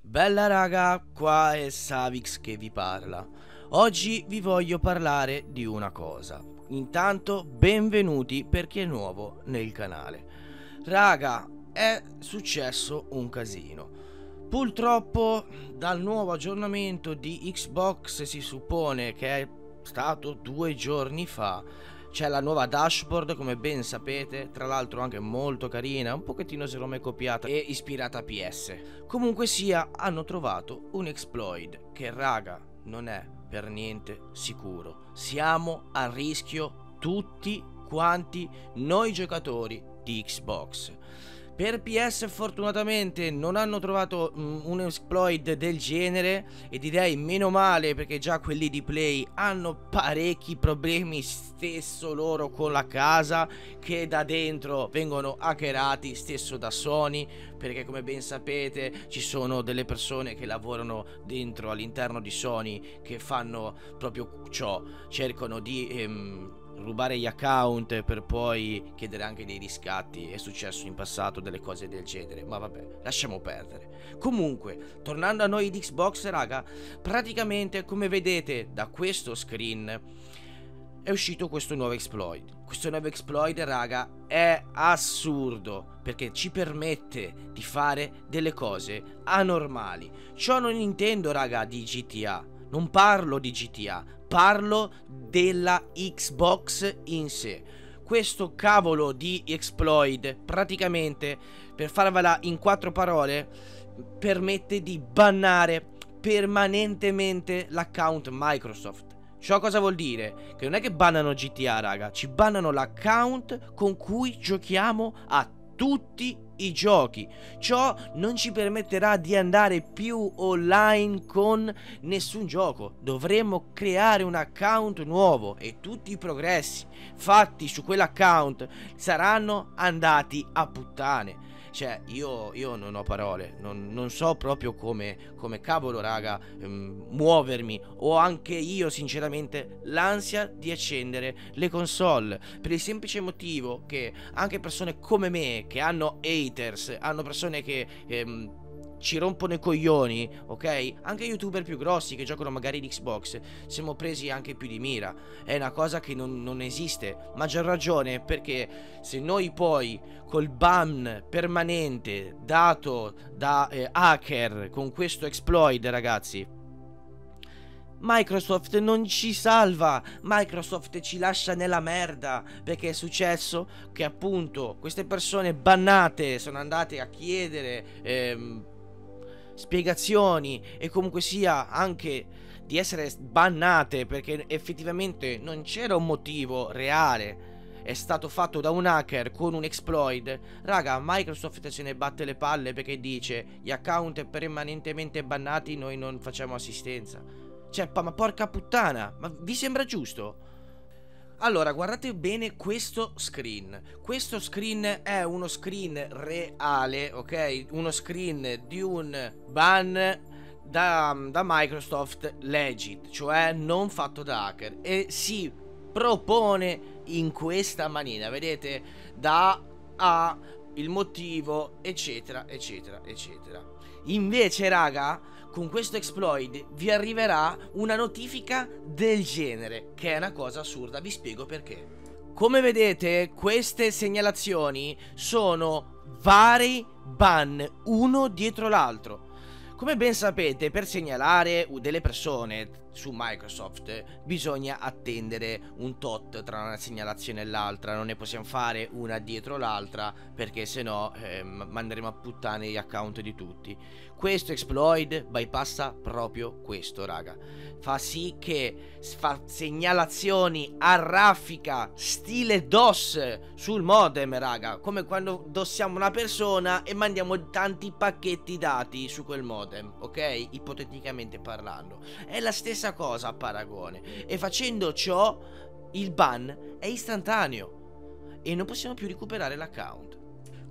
Bella raga, qua è Savix che vi parla. Oggi vi voglio parlare di una cosa. Intanto, benvenuti per chi è nuovo nel canale. Raga, è successo un casino. Purtroppo, dal nuovo aggiornamento di Xbox si suppone che è stato 2 giorni fa. C'è la nuova dashboard, come ben sapete, tra l'altro anche molto carina, un pochettino se l'ho mai copiata e ispirata a PS. Comunque sia, hanno trovato un exploit che, raga, non è per niente sicuro. Siamo a rischio tutti quanti noi giocatori di Xbox. Per PS fortunatamente non hanno trovato un exploit del genere, e direi meno male, perché già quelli di Play hanno parecchi problemi stesso loro con la casa, che da dentro vengono hackerati, stesso da Sony, perché come ben sapete ci sono delle persone che lavorano dentro all'interno di Sony che fanno proprio ciò, cercano di rubare gli account per poi chiedere anche dei riscatti. È successo in passato delle cose del genere, ma vabbè, lasciamo perdere. Comunque, tornando a noi di Xbox, raga, praticamente come vedete da questo screen è uscito questo nuovo exploit. Questo nuovo exploit, raga, è assurdo, perché ci permette di fare delle cose anormali. Ciò non intendo, raga, di GTA. Non parlo di GTA, parlo della Xbox in sé. Questo cavolo di exploit, praticamente, per farvela in 4 parole, permette di bannare permanentemente l'account Microsoft. Ciò cosa vuol dire? Che non è che bannano GTA, raga, ci bannano l'account con cui giochiamo a tutti i giochi. Ciò non ci permetterà di andare più online con nessun gioco. Dovremo creare un account nuovo e tutti i progressi fatti su quell'account saranno andati a puttane. Cioè, io non ho parole, non so proprio come cavolo, raga, muovermi. Ho anche io, sinceramente, l'ansia di accendere le console, per il semplice motivo che anche persone come me, che hanno haters, hanno persone che ci rompono i coglioni, ok? Anche youtuber più grossi che giocano magari di Xbox, siamo presi anche più di mira. È una cosa che non esiste. Maggior ragione perché se noi poi col ban permanente dato da hacker con questo exploit, ragazzi, Microsoft non ci salva, Microsoft ci lascia nella merda, perché è successo che appunto queste persone bannate sono andate a chiedere spiegazioni e comunque sia anche di essere bannate perché effettivamente non c'era un motivo reale. È stato fatto da un hacker con un exploit. Raga, Microsoft se ne batte le palle perché dice: gli account permanentemente bannati, noi non facciamo assistenza. Cioè, ma porca puttana, ma vi sembra giusto? Allora, guardate bene questo screen. Questo screen è uno screen reale, ok? Uno screen di un ban da Microsoft legit, cioè non fatto da hacker. E si propone in questa maniera, vedete? Da A, il motivo, eccetera, eccetera, eccetera. Invece, raga, con questo exploit vi arriverà una notifica del genere, che è una cosa assurda. Vi spiego perché. Come vedete, queste segnalazioni sono vari ban, uno dietro l'altro. Come ben sapete, per segnalare delle persone su Microsoft bisogna attendere un tot tra una segnalazione e l'altra. Non ne possiamo fare una dietro l'altra, perché sennò manderemo a puttane gli account di tutti. Questo exploit bypassa proprio questo, raga. Fa sì che fa segnalazioni a raffica stile DOS sul modem, raga, come quando dossiamo una persona e mandiamo tanti pacchetti dati su quel modem, ok? Ipoteticamente parlando. È la stessa cosa a paragone. E facendo ciò il ban è istantaneo e non possiamo più recuperare l'account.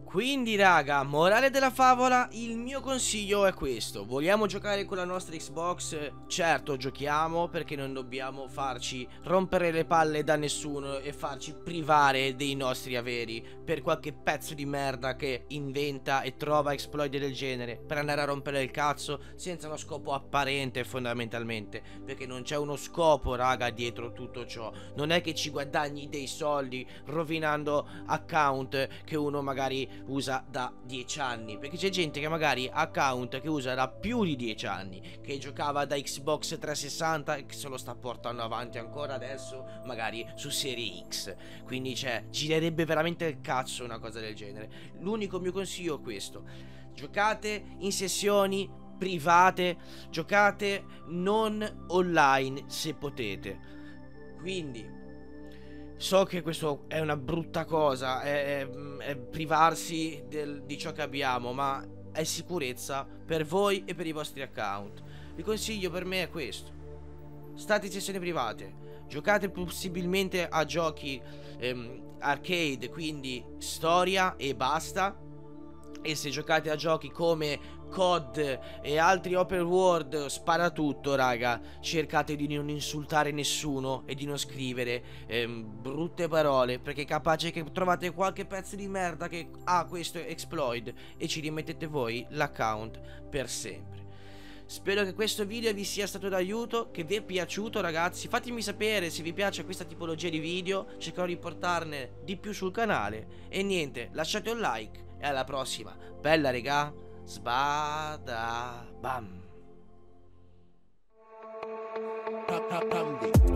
Quindi raga, morale della favola, il mio consiglio è questo: vogliamo giocare con la nostra Xbox? Certo, giochiamo, perché non dobbiamo farci rompere le palle da nessuno e farci privare dei nostri averi per qualche pezzo di merda che inventa e trova exploit del genere per andare a rompere il cazzo senza uno scopo apparente, fondamentalmente, perché non c'è uno scopo raga dietro tutto ciò. Non è che ci guadagni dei soldi rovinando account che uno magari usa da 10 anni, perché c'è gente che magari ha account che usa da più di 10 anni, che giocava da Xbox 360 e che se lo sta portando avanti ancora adesso magari su Serie X. Quindi girerebbe veramente il cazzo una cosa del genere. L'unico mio consiglio è questo: giocate in sessioni private, giocate non online se potete. Quindi so che questo è una brutta cosa, è privarsi di ciò che abbiamo, ma è sicurezza per voi e per i vostri account. Il consiglio per me è questo: state in sessioni private, giocate possibilmente a giochi arcade, quindi storia e basta. E se giocate a giochi come COD e altri open world sparatutto raga, cercate di non insultare nessuno e di non scrivere brutte parole, perché è capace che trovate qualche pezzo di merda che ha questo exploit e ci rimettete voi l'account per sempre. Spero che questo video vi sia stato d'aiuto, che vi è piaciuto ragazzi. Fatemi sapere se vi piace questa tipologia di video, cercherò di portarne di più sul canale. E niente, lasciate un like e alla prossima. Bella regà, sbada bam.